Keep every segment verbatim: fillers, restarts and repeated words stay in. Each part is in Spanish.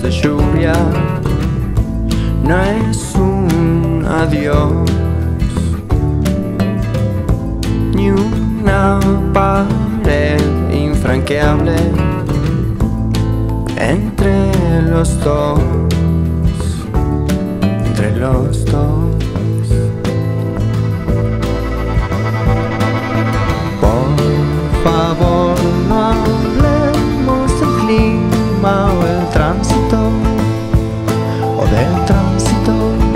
de lluvia no es un adiós, ni una pared infranqueable entre los dos, entre los dos. Por favor, no hablemos del clima o el tránsito, o del tránsito.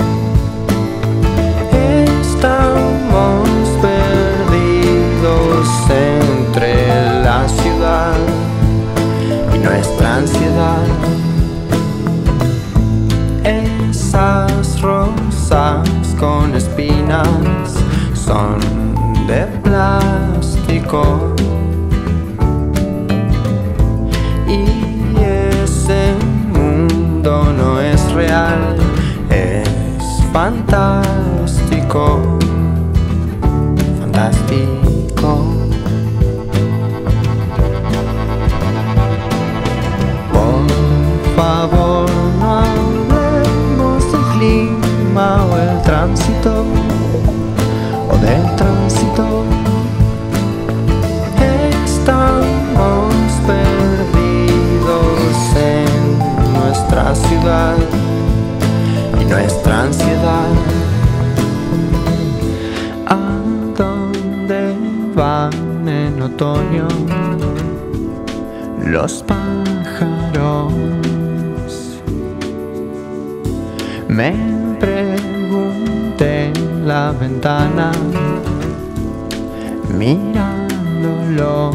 Estamos perdidos entre la ciudad y nuestra ansiedad. Esas rosas con espinas son de plástico, y ese mundo no es real, es fantástico, fantástico. Por favor, no hablemos del clima o el tránsito, o del tránsito. Estamos perdidos en nuestra ciudad y nuestra ansiedad. ¿A dónde van en otoño los pájaros? Me pregunté en la ventana mirándolo.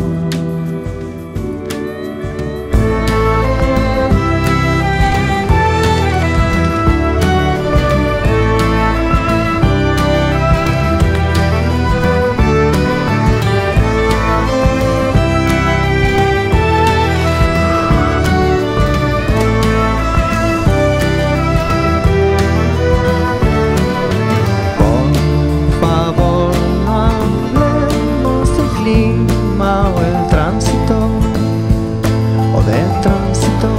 O el tránsito, o del tránsito.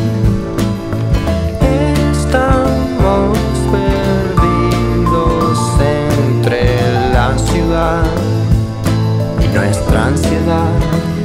Estamos perdidos entre la ciudad y nuestra ansiedad.